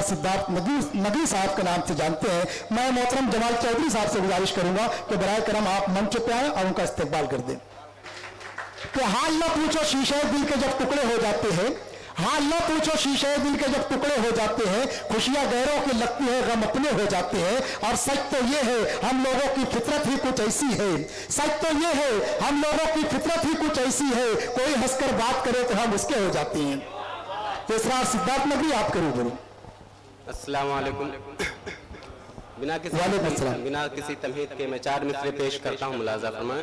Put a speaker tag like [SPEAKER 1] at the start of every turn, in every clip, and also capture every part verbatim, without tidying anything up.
[SPEAKER 1] सिद्धार्थ नगी नगी साहब के नाम से जानते हैं। मैं मोहतरम जमाल चौधरी साहब से गुजारिश करूंगा कि बराए करम आप मंच पे आए और उनका इस्तेकबाल कर दें। कि हाल न पूछो शीशे दिल के जब टुकड़े हो जाते हैं, हाल न पूछो शीशे दिल के जब टुकड़े हो जाते हैं, खुशियां गैरों की लगती है गम अपने हो जाते हैं। और सच तो ये है हम लोगों की फितरत ही कुछ ऐसी है, सच तो ये है हम लोगों की फितरत ही कुछ ऐसी है, कोई हंसकर बात करे तो हम उसके हो जाते हैं। तीसरा सिद्धार्थ नगरी आपके रूबरू।
[SPEAKER 2] अस्सलाम वालेकुम। बिना किसी बिना किसी तमहीद के मैं चार मिसरे पेश करता हूँ, मुलाजा फरमाएं।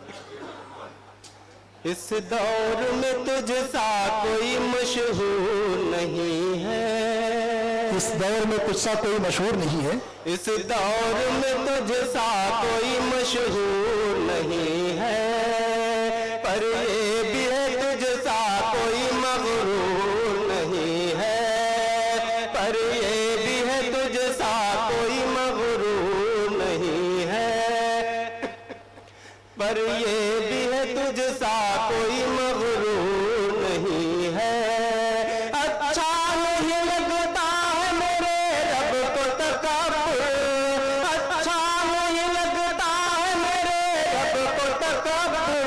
[SPEAKER 2] इस दौर में तुझसा कोई मशहूर नहीं है,
[SPEAKER 1] इस दौर में तुझसा कोई मशहूर नहीं है,
[SPEAKER 2] इस दौर में तुझसा कोई मशहूर नहीं है, पर ये भी है तुझसा कोई मगरूर नहीं है, पर ये भी है तुझसा कोई मगरूर नहीं है, पर ये भी है तुझसा कोई मगरूर नहीं है। अच्छा नहीं लगता है मेरे रब को तकब्बुर, अच्छा नहीं लगता है मेरे रब को तकब्बुर,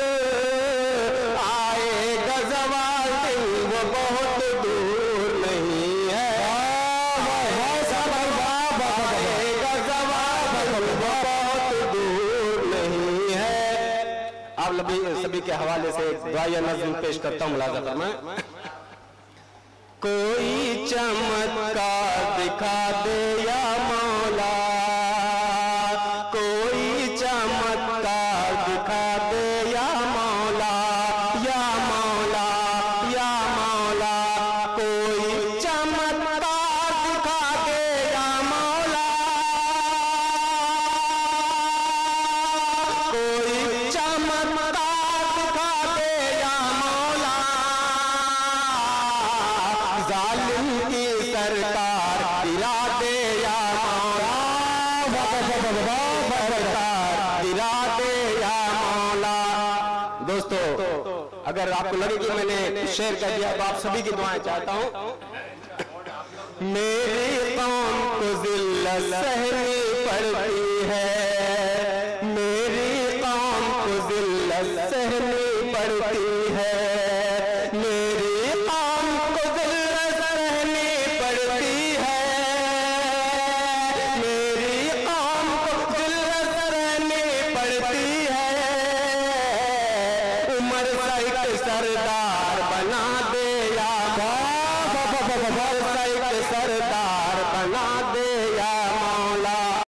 [SPEAKER 2] आएगा ज़वाल दिन वो बहुत दूर नहीं है, आएगा ज़वाल दिन वो बहुत दूर नहीं है। आप सभी के हवाले से दुआया नज़्म पेश करता हूँ, मुलाज़ा फरमाएं। कोई चमत्कार दिखा दे या मौला, कोई चमत्कार दिखा दे या मौला, या मौला, या मौला, कोई चमत्कार दिखा दे या मौला, कोई चमत्कार दिखा दे या मौला, जालिम की सरकार गिरा दे या मौला, सरकार गिरा दे या मौला। दोस्तों, अगर आपको लगे कि मैंने शेर कह दिया तो आप सभी की दुआएं चाहता हूं। मेरी कौम को जिल्लत सहनी पड़ती है, मेरी कौम को जिल्लत सहनी पड़ती है, मेरी कौम को जिल्लत सहनी पड़ती है, मेरी कौम को जिल्लत सहनी पड़ती है, उमर साइक सरदार बना